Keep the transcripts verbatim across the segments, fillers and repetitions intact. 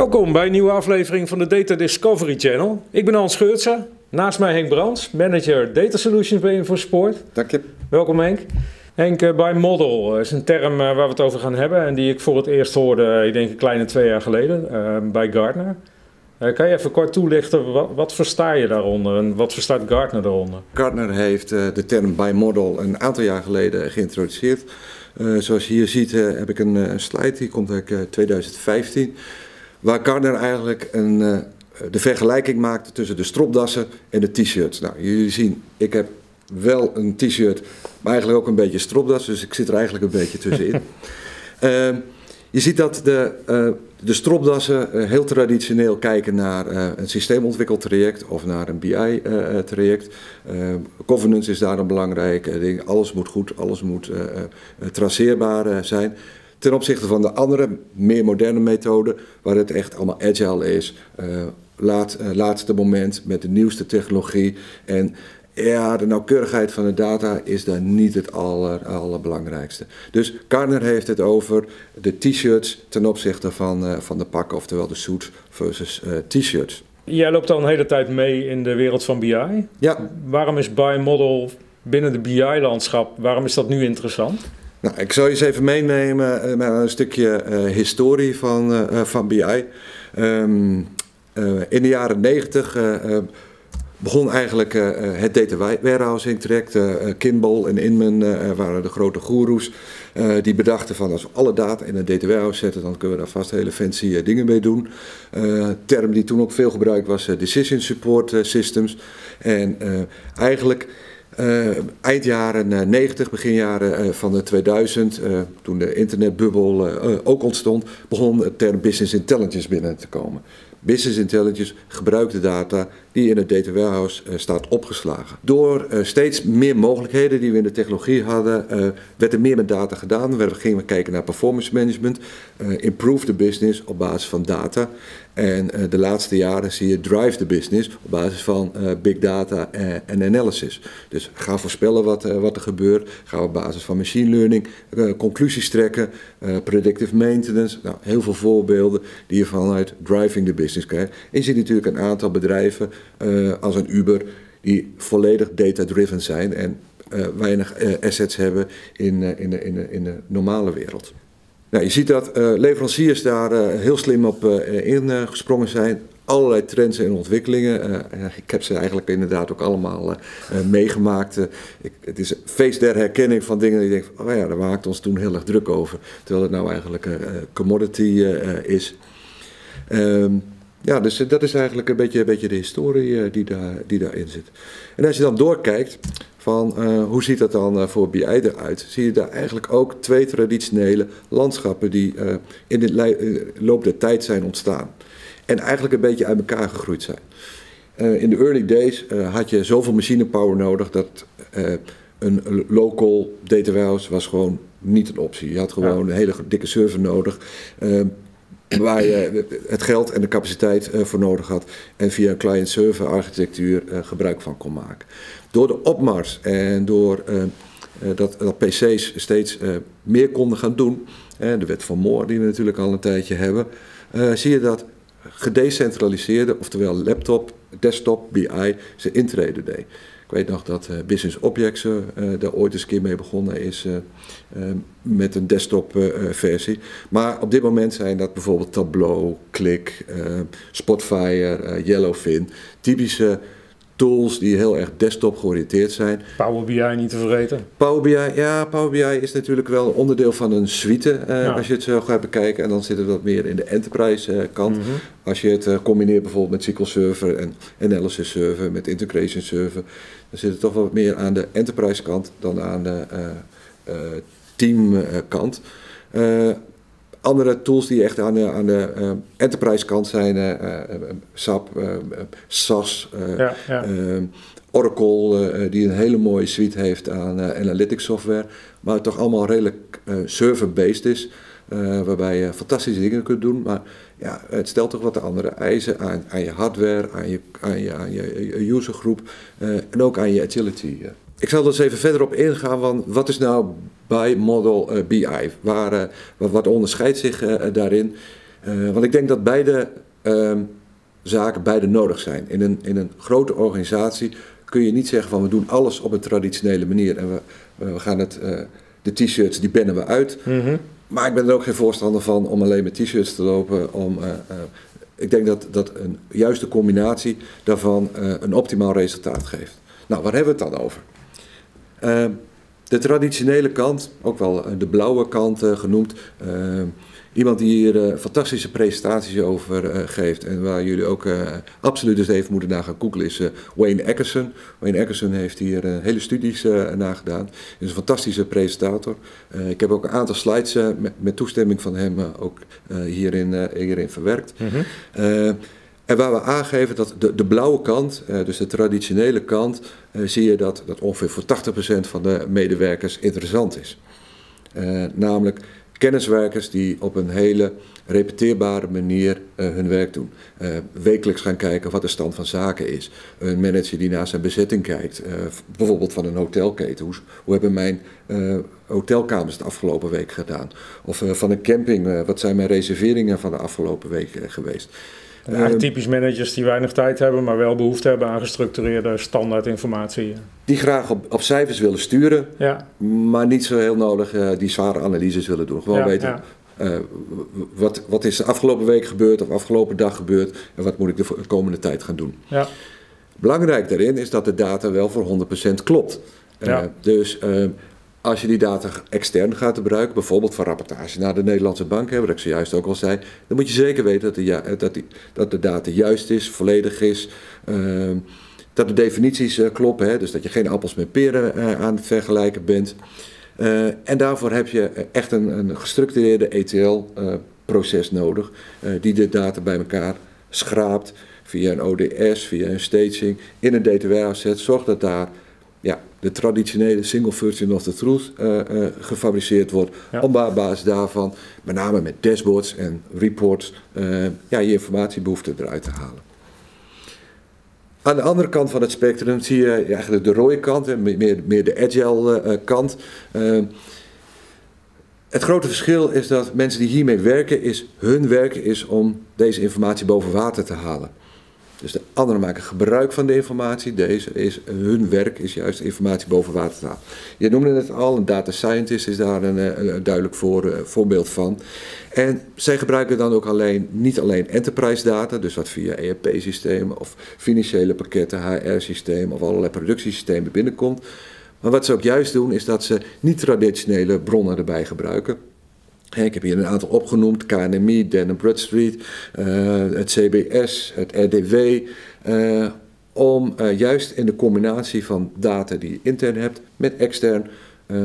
Welkom bij een nieuwe aflevering van de Data Discovery Channel. Ik ben Hans Geurtsen, naast mij Henk Brands, manager Data Solutions bij InfoSport. Dank je. Welkom Henk. Henk, uh, bimodal is een term uh, waar we het over gaan hebben en die ik voor het eerst hoorde, uh, ik denk een kleine twee jaar geleden, uh, bij Gartner. Uh, kan je even kort toelichten, wat, wat versta je daaronder en wat verstaat Gartner daaronder? Gartner heeft uh, de term bimodal een aantal jaar geleden geïntroduceerd. Uh, zoals je hier ziet uh, heb ik een, een slide, die komt uit uh, twintig vijftien. Waar Gartner eigenlijk een, uh, de vergelijking maakte tussen de stropdassen en de t-shirts. Nou, jullie zien, ik heb wel een t-shirt, maar eigenlijk ook een beetje stropdas, dus ik zit er eigenlijk een beetje tussenin. uh, je ziet dat de, uh, de stropdassen uh, heel traditioneel kijken naar uh, een systeemontwikkeltraject of naar een B I-traject. Uh, uh, governance is daar een belangrijk uh, ding. Alles moet goed, alles moet uh, uh, traceerbaar uh, zijn. Ten opzichte van de andere, meer moderne methoden, waar het echt allemaal agile is. Uh, laat, uh, laatste moment met de nieuwste technologie. En ja, de nauwkeurigheid van de data is daar niet het aller, allerbelangrijkste. Dus Gartner heeft het over de t-shirts ten opzichte van, uh, van de pakken, oftewel de suits versus uh, t-shirts. Jij loopt al een hele tijd mee in de wereld van B I. Ja. Waarom is bimodal binnen de B I-landschap, waarom is dat nu interessant? Nou, ik zal je eens even meenemen uh, met een stukje uh, historie van, uh, van B I. Um, uh, in de jaren negentig uh, uh, begon eigenlijk uh, het data warehousing traject. Uh, Kimball en Inman uh, waren de grote goeroes. Uh, die bedachten van als we alle data in een data warehouse zetten, dan kunnen we daar vast hele fancy uh, dingen mee doen. Uh, term die toen ook veel gebruikt was uh, decision support uh, systems. En uh, eigenlijk Uh, eind jaren uh, negentig, begin jaren uh, van de tweeduizend, uh, toen de internetbubbel uh, uh, ook ontstond, begon de term business intelligence binnen te komen. Business intelligence gebruikt de data die in het data warehouse uh, staat opgeslagen. Door uh, steeds meer mogelijkheden die we in de technologie hadden, uh, werd er meer met data gedaan. We gingen kijken naar performance management, uh, improve the business op basis van data. En uh, de laatste jaren zie je drive the business op basis van uh, big data en analysis. Dus ga voorspellen wat, uh, wat er gebeurt. Ga op basis van machine learning uh, conclusies trekken. Uh, predictive maintenance. Nou, heel veel voorbeelden die je vanuit driving the business krijgt. En je ziet natuurlijk een aantal bedrijven uh, als een Uber die volledig data-driven zijn en uh, weinig uh, assets hebben in, uh, in, de, in, de, in de normale wereld. Nou, je ziet dat uh, leveranciers daar uh, heel slim op uh, ingesprongen zijn. Allerlei trends en ontwikkelingen. Uh, ik heb ze eigenlijk inderdaad ook allemaal uh, uh, meegemaakt. Uh, ik, het is een feest der herkenning van dingen die je denkt, oh ja, daar maakten ons toen heel erg druk over. Terwijl het nou eigenlijk een uh, commodity uh, is. Um, ja, dus dat is eigenlijk een beetje, een beetje de historie uh, die, daar, die daarin zit. En als je dan doorkijkt van uh, hoe ziet dat dan uh, voor B I eruit, zie je daar eigenlijk ook twee traditionele landschappen die uh, in de uh, loop der tijd zijn ontstaan. En eigenlijk een beetje uit elkaar gegroeid zijn. Uh, in de early days uh, had je zoveel machinepower nodig dat uh, een local data warehouse was gewoon niet een optie. Je had gewoon ja. een hele dikke server nodig. Uh, waar je het geld en de capaciteit uh, voor nodig had en via een client-server architectuur uh, gebruik van kon maken. Door de opmars en door uh, uh, dat, dat P C's steeds uh, meer konden gaan doen, uh, de wet van Moore die we natuurlijk al een tijdje hebben, uh, zie je dat gedecentraliseerde, oftewel laptop, desktop, B I, zijn intrede deed. Ik weet nog dat uh, Business Objects uh, daar ooit eens een keer mee begonnen is uh, uh, met een desktop uh, versie. Maar op dit moment zijn dat bijvoorbeeld Tableau, Qlik, uh, Spotfire, uh, Yellowfin. Typische tools die heel erg desktop georiënteerd zijn. Power B I niet te vergeten. Power B I, ja, Power B I is natuurlijk wel een onderdeel van een suite uh, ja. als je het zo gaat bekijken. En dan zit het wat meer in de enterprise uh, kant. Mm-hmm. Als je het uh, combineert bijvoorbeeld met S Q L Server en Analysis Server, met Integration Server, dan zit het toch wat meer aan de enterprise kant dan aan de uh, uh, team uh, kant. Uh, Andere tools die echt aan de, aan de uh, enterprise kant zijn, uh, uh, S A P, uh, S A S, uh, ja, ja. Uh, Oracle, uh, die een hele mooie suite heeft aan uh, analytics software, maar het toch allemaal redelijk uh, server-based is, uh, waarbij je fantastische dingen kunt doen, maar ja, het stelt toch wat andere eisen aan, aan je hardware, aan je, aan je, aan je usergroep uh, en ook aan je agility. Uh. Ik zal dus even verder op ingaan van wat is nou bimodal uh, B I, waar, uh, wat onderscheidt zich uh, daarin. Uh, want ik denk dat beide uh, zaken beide nodig zijn. In een, in een grote organisatie kun je niet zeggen van we doen alles op een traditionele manier. En we, we gaan het, uh, de t-shirts die bannen we uit. Mm-hmm. Maar ik ben er ook geen voorstander van om alleen met t-shirts te lopen. Om, uh, uh, ik denk dat, dat een juiste combinatie daarvan uh, een optimaal resultaat geeft. Nou, waar hebben we het dan over? Uh, de traditionele kant, ook wel de blauwe kant uh, genoemd. Uh, iemand die hier uh, fantastische presentaties over uh, geeft en waar jullie ook uh, absoluut eens even moeten naar gaan googlen is uh, Wayne Eckerson. Wayne Eckerson heeft hier uh, hele studies uh, naar gedaan. Hij is een fantastische presentator. Uh, ik heb ook een aantal slides uh, met, met toestemming van hem uh, ook uh, hierin, uh, hierin verwerkt. Mm-hmm. uh, En waar we aangeven dat de, de blauwe kant, uh, dus de traditionele kant, uh, zie je dat, dat ongeveer voor tachtig procent van de medewerkers interessant is. Uh, namelijk kenniswerkers die op een hele repeteerbare manier uh, hun werk doen. Uh, wekelijks gaan kijken wat de stand van zaken is. Een manager die naar zijn bezetting kijkt, uh, bijvoorbeeld van een hotelketen. Hoe, hoe hebben mijn uh, hotelkamers de afgelopen week gedaan? Of uh, van een camping, uh, wat zijn mijn reserveringen van de afgelopen week uh, geweest? Eigenlijk typisch managers die weinig tijd hebben, maar wel behoefte hebben aan gestructureerde standaard informatie. Die graag op, op cijfers willen sturen, ja. maar niet zo heel nodig uh, die zware analyses willen doen. Gewoon ja, weten, ja. uh, wat, wat is de afgelopen week gebeurd of afgelopen dag gebeurd en wat moet ik de komende tijd gaan doen. Ja. Belangrijk daarin is dat de data wel voor honderd procent klopt. Uh, ja. Dus uh, als je die data extern gaat gebruiken, bijvoorbeeld van rapportage naar de Nederlandse bank, wat ik zojuist ook al zei, dan moet je zeker weten dat de, ja, dat die, dat de data juist is, volledig is, uh, dat de definities uh, kloppen, hè, dus dat je geen appels met peren uh, aan het vergelijken bent. Uh, en daarvoor heb je echt een, een gestructureerde E T L-proces uh, nodig, uh, die de data bij elkaar schraapt via een O D S, via een staging, in een data warehouse zet, zorg dat daar ja, de traditionele single version of the truth uh, uh, gefabriceerd wordt. Ja. Om op basis daarvan, met name met dashboards en reports, uh, ja, je informatiebehoeften eruit te halen. Aan de andere kant van het spectrum zie je eigenlijk de rode kant, hè, meer, meer de agile uh, kant. Uh, het grote verschil is dat mensen die hiermee werken, is, hun werk is om deze informatie boven water te halen. Dus de anderen maken gebruik van de informatie. Deze is, hun werk is juist informatie boven water te halen. Je noemde het al, een data scientist is daar een, een, een duidelijk voor, uh, voorbeeld van. En zij gebruiken dan ook alleen, niet alleen enterprise data, dus wat via E R P-systemen of financiële pakketten, H R-systemen of allerlei productiesystemen binnenkomt. Maar wat ze ook juist doen is dat ze niet-traditionele bronnen erbij gebruiken. Ik heb hier een aantal opgenoemd, K N M I, Dun en Bradstreet, uh, het C B S, het R D W, uh, om uh, juist in de combinatie van data die je intern hebt met extern uh,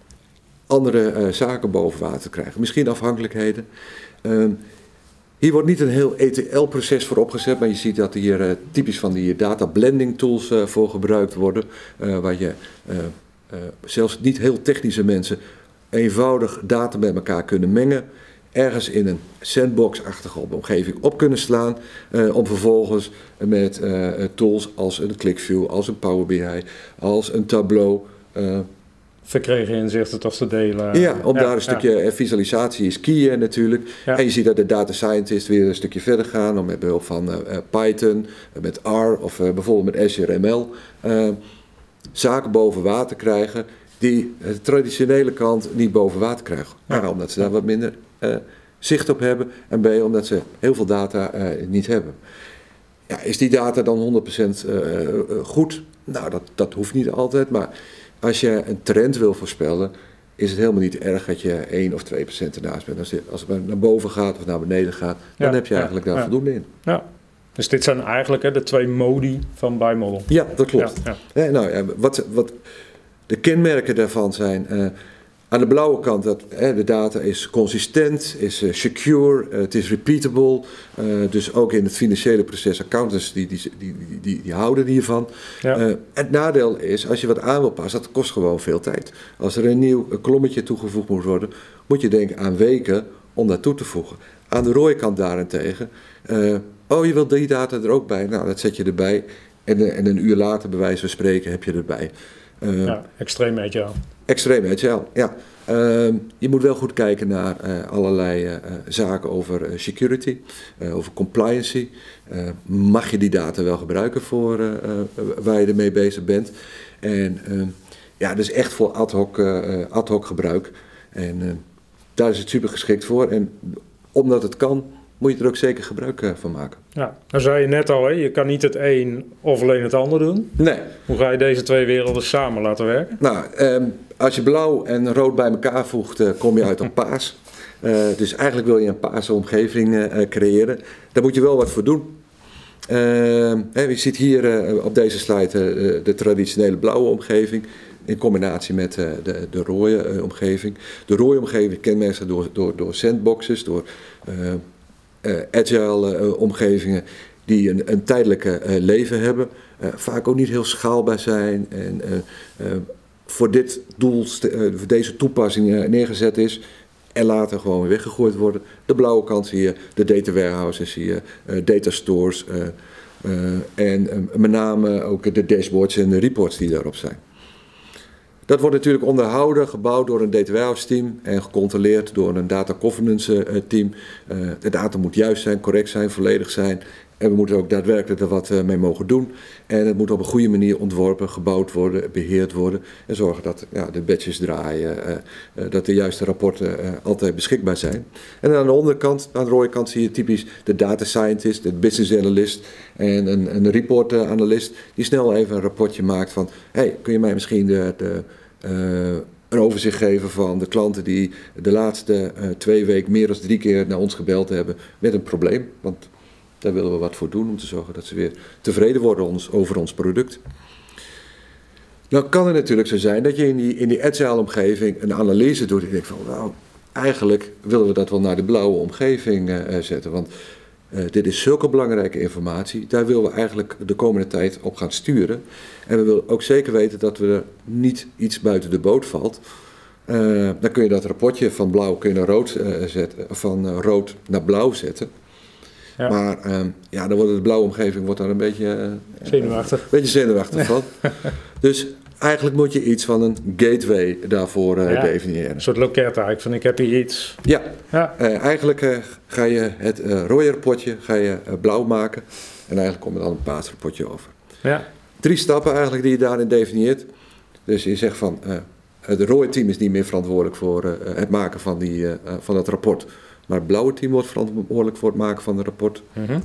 andere uh, zaken boven water te krijgen. Misschien afhankelijkheden. Uh, hier wordt niet een heel E T L-proces voor opgezet, maar je ziet dat hier uh, typisch van die data blending tools uh, voor gebruikt worden, uh, waar je uh, uh, zelfs niet heel technische mensen eenvoudig data met elkaar kunnen mengen, ergens in een sandbox-achtige omgeving op kunnen slaan, uh, om vervolgens met uh, tools als een ClickView, als een Power B I, als een Tableau uh, verkregen inzichten toch te delen. Ja, om ja, daar een stukje ja. visualisatie is key uh, natuurlijk. Ja. En je ziet dat de data scientists weer een stukje verder gaan, om met behulp van uh, Python, uh, met R of uh, bijvoorbeeld met Azure M L, uh, zaken boven water krijgen die de traditionele kant niet boven water krijgen. A, ja. omdat ze daar wat minder uh, zicht op hebben en B, omdat ze heel veel data uh, niet hebben. Ja, is die data dan honderd procent uh, uh, goed? Nou, dat, dat hoeft niet altijd, maar als je een trend wil voorspellen, is het helemaal niet erg dat je één of twee procent ernaast bent. Als, je, als het naar boven gaat of naar beneden gaat, dan ja, heb je eigenlijk ja, daar ja. voldoende in. Ja. Dus dit zijn eigenlijk hè, de twee modi van BuyModel. Ja, dat klopt. Ja, ja. Ja, nou, ja, wat... wat de kenmerken daarvan zijn uh, aan de blauwe kant dat uh, de data is consistent, is uh, secure, uh, het is repeatable. Uh, dus ook in het financiële proces, accountants die, die, die, die, die houden hiervan. Ja. Uh, het nadeel is, als je wat aan wil passen, dat kost gewoon veel tijd. Als er een nieuw een kolommetje toegevoegd moet worden, moet je denken aan weken om dat toe te voegen. Aan de rode kant daarentegen, uh, oh je wilt die data er ook bij, nou dat zet je erbij en, uh, en een uur later bij wijze van spreken heb je erbij. Uh, ja, extreem agile. Extreem agile, ja. Uh, je moet wel goed kijken naar uh, allerlei uh, zaken over uh, security, uh, over compliancy. Uh, mag je die data wel gebruiken voor uh, uh, waar je ermee bezig bent? En uh, ja, dus echt voor ad hoc, uh, ad hoc gebruik. En uh, daar is het super geschikt voor. En omdat het kan, moet je er ook zeker gebruik uh, van maken. Ja, dan zei je net al, hè, je kan niet het een of alleen het ander doen. Nee. Hoe ga je deze twee werelden samen laten werken? Nou, um, als je blauw en rood bij elkaar voegt, uh, kom je uit op paars. Uh, dus eigenlijk wil je een paarse omgeving uh, creëren. Daar moet je wel wat voor doen. Uh, hè, je ziet hier uh, op deze slide uh, de traditionele blauwe omgeving in combinatie met uh, de, de rode uh, omgeving. De rode omgeving kenmerkt zich door, door, door sandboxes, door uh, uh, agile uh, omgevingen die een, een tijdelijke uh, leven hebben. Uh, vaak ook niet heel schaalbaar zijn en uh, uh, voor dit doel, uh, voor deze toepassing uh, neergezet is. En later gewoon weer weggegooid worden. De blauwe kant zie je de data warehouses, zie je uh, data stores uh, uh, en uh, met name ook de dashboards en de reports die daarop zijn. Dat wordt natuurlijk onderhouden, gebouwd door een data warehouse team en gecontroleerd door een data governance uh, team. Uh, de data moet juist zijn, correct zijn, volledig zijn. En we moeten ook daadwerkelijk er wat uh, mee mogen doen. En het moet op een goede manier ontworpen, gebouwd worden, beheerd worden. En zorgen dat ja, de batches draaien, uh, uh, dat de juiste rapporten uh, altijd beschikbaar zijn. En aan de onderkant, aan de rode kant zie je typisch de data scientist, de business analyst en een, een report analyst. Die snel even een rapportje maakt van, hey, kun je mij misschien de... de uh, een overzicht geven van de klanten die de laatste uh, twee weken meer dan drie keer naar ons gebeld hebben met een probleem. Want daar willen we wat voor doen om te zorgen dat ze weer tevreden worden ons, over ons product. Nou kan het natuurlijk zo zijn dat je in die, in die agile omgeving een analyse doet. En je denkt van, nou, eigenlijk willen we dat wel naar de blauwe omgeving uh, zetten. Want uh, dit is zulke belangrijke informatie. Daar willen we eigenlijk de komende tijd op gaan sturen. En we willen ook zeker weten dat we er niet iets buiten de boot valt. Uh, dan kun je dat rapportje van blauw kun je naar rood, uh, zetten, van uh, rood naar blauw zetten. Ja. Maar um, ja, dan wordt de blauwe omgeving wordt daar een beetje uh, zenuwachtig. Een beetje zenuwachtig van. Dus eigenlijk moet je iets van een gateway daarvoor uh, ja, definiëren. Een soort loket eigenlijk, van ik heb hier iets. Ja, ja. Uh, eigenlijk uh, ga je het uh, rode rapportje ga je, uh, blauw maken en eigenlijk komt er dan een paars rapportje over. Ja. Drie stappen eigenlijk die je daarin definieert. Dus je zegt van, uh, het rode team is niet meer verantwoordelijk voor uh, het maken van, die, uh, van het rapport. Maar het blauwe team wordt verantwoordelijk voor het maken van het rapport. Mm-hmm.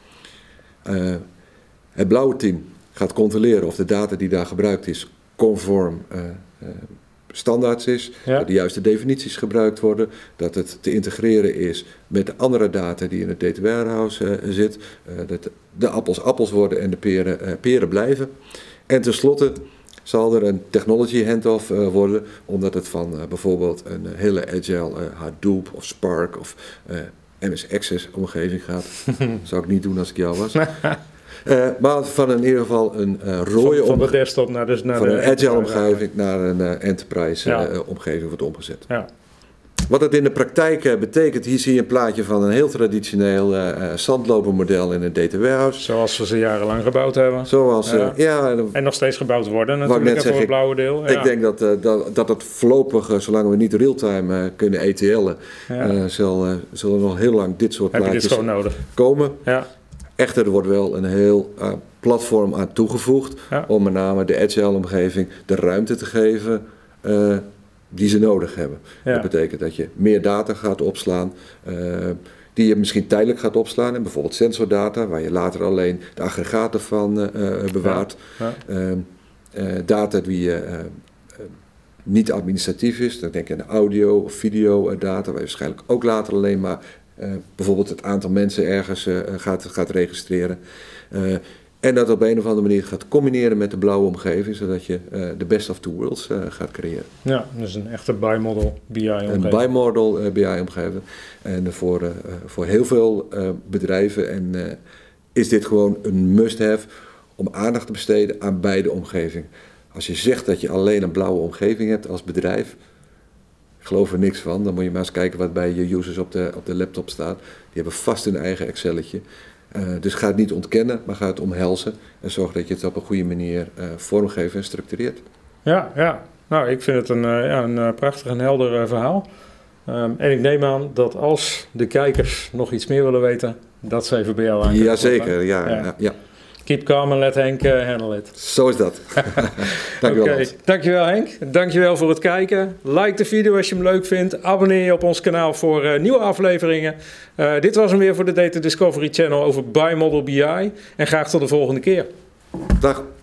uh, het blauwe team gaat controleren of de data die daar gebruikt is conform uh, uh, standaards is. Ja. Dat de juiste definities gebruikt worden. Dat het te integreren is met de andere data die in het data warehouse uh, zit. Uh, dat de appels appels worden en de peren uh, peren blijven. En tenslotte zal er een technology handoff uh, worden, omdat het van uh, bijvoorbeeld een uh, hele agile uh, Hadoop of Spark of uh, M S Access omgeving gaat. Dat zou ik niet doen als ik jou was. uh, maar van in ieder geval een uh, rode van, van de desktop naar, dus naar van de een agile omgeving naar een uh, enterprise ja. uh, omgeving wordt omgezet. Ja. Wat het in de praktijk uh, betekent, hier zie je een plaatje van een heel traditioneel uh, uh, zandlopermodel in een data warehouse. Zoals we ze jarenlang gebouwd hebben. Zoals, uh, ja. ja en nog steeds gebouwd worden natuurlijk, voor het blauwe deel. Ik ja. denk dat, uh, dat, dat het voorlopig, uh, zolang we niet real-time uh, kunnen E T L'en, ja. uh, zal, uh, zullen nog heel lang dit soort Heb plaatjes je dit gewoon nodig? komen. Ja. Echter, er wordt wel een heel uh, platform aan toegevoegd, ja. om met name de agile omgeving de ruimte te geven uh, die ze nodig hebben. Ja. Dat betekent dat je meer data gaat opslaan, uh, die je misschien tijdelijk gaat opslaan, en bijvoorbeeld sensordata, waar je later alleen de aggregaten van uh, bewaart. Ja. Ja. Uh, uh, data die uh, uh, niet administratief is, dan denk je aan audio of video uh, data, waar je waarschijnlijk ook later alleen maar uh, bijvoorbeeld het aantal mensen ergens uh, gaat, gaat registreren. Uh, En dat op een of andere manier gaat combineren met de blauwe omgeving, zodat je uh, de best of two worlds uh, gaat creëren. Ja, dus een echte bimodal B I-omgeving. Een bimodal uh, B I-omgeving. En voor, uh, voor heel veel uh, bedrijven en, uh, is dit gewoon een must-have om aandacht te besteden aan beide omgevingen. Als je zegt dat je alleen een blauwe omgeving hebt als bedrijf, ik geloof er niks van. Dan moet je maar eens kijken wat bij je users op de, op de laptop staat. Die hebben vast hun eigen Excelletje. Uh, dus ga het niet ontkennen, maar ga het omhelzen en zorg dat je het op een goede manier uh, vormgeeft en structureert. Ja, ja. Nou, ik vind het een, uh, ja, een uh, prachtig en helder uh, verhaal. Um, en ik neem aan dat als de kijkers nog iets meer willen weten, dat ze even bij jou aan. Jazeker, ja, ja. ja. Keep calm and let Henk uh, handle it. Zo is dat. Dankjewel. Okay. Dankjewel Henk. Dankjewel voor het kijken. Like de video als je hem leuk vindt. Abonneer je op ons kanaal voor uh, nieuwe afleveringen. Uh, dit was hem weer voor de Data Discovery Channel over Bimodal B I. En graag tot de volgende keer. Dag.